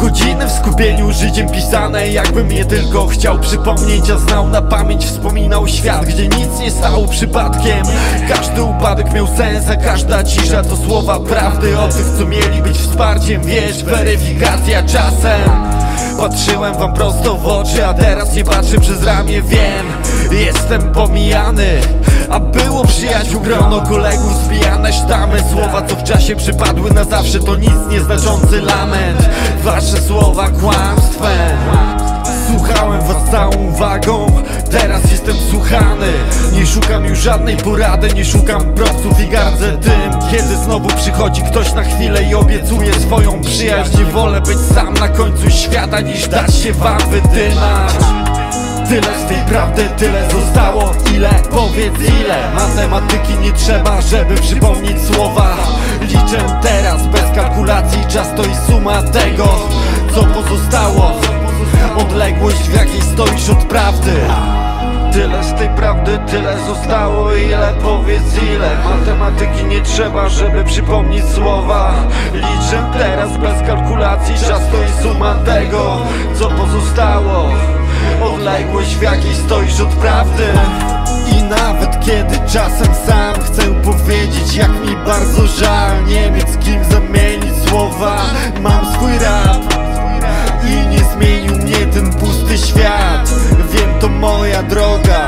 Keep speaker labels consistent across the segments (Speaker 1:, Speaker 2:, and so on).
Speaker 1: Godziny w skupieniu, życiem pisane, jakbym je tylko chciał przypomnieć. A znał na pamięć, wspominał świat, gdzie nic nie stało przypadkiem. Każdy upadek miał sens, a każda cisza to słowa prawdy o tych, co mieli być wsparciem. Wiesz, weryfikacja czasem. Patrzyłem wam prosto w oczy, a teraz nie patrzę przez ramię. Wiem, jestem pomijany, a było przyjaciół grono, kolegów, zbijane sztamy. Słowa, co w czasie przypadły na zawsze, to nic nieznaczący lament. Wasze słowa kłamstwem. Słuchałem was całą uwagą, teraz jestem słuchany. Nie szukam już żadnej porady, nie szukam propsów i gardzę tym, kiedy znowu przychodzi ktoś na chwilę i obiecuje swoją przyjaźń. Wolę być sam na końcu świata, niż dać się wam wydymać. Tyle z tej prawdy, tyle zostało. Ile? Powiedz ile. Matematyki nie trzeba, żeby przypomnieć słowa. Liczę teraz bez kalkulacji, czas to i suma tego, co pozostało. Odległość, w jakiej stoisz od prawdy. Tyle z tej prawdy, tyle zostało. Ile? Powiedz ile. Matematyki nie trzeba, żeby przypomnieć słowa. Liczę teraz bez kalkulacji, czas to i suma tego, co pozostało. Odległość, w jakiej stoisz od prawdy. I nawet kiedy czasem sam chcę powiedzieć, jak mi bardzo żal nie mieć z kim zamienić słowa. Mam swój rap i nie zmienił mnie ten pusty świat. Wiem, to moja droga.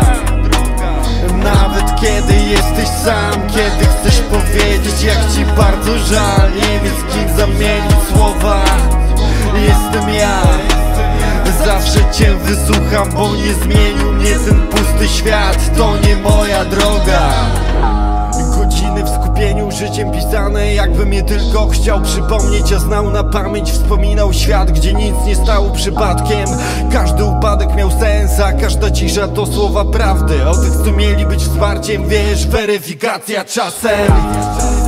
Speaker 1: Nawet kiedy jesteś sam, kiedy chcesz powiedzieć, jak ci bardzo żal nie mieć z kim zamienić słowa. Jestem ja. Zawsze cię wysłucham, bo nie zmienił mnie ten pusty świat. To nie moja droga. Godziny w skupieniu, życiem pisane, jakbym je tylko chciał przypomnieć. A znał na pamięć, wspominał świat, gdzie nic nie stało przypadkiem. Każdy upadek miał sens, a każda cisza to słowa prawdy o tych, co mieli być wsparciem. Wiesz, weryfikacja czasem.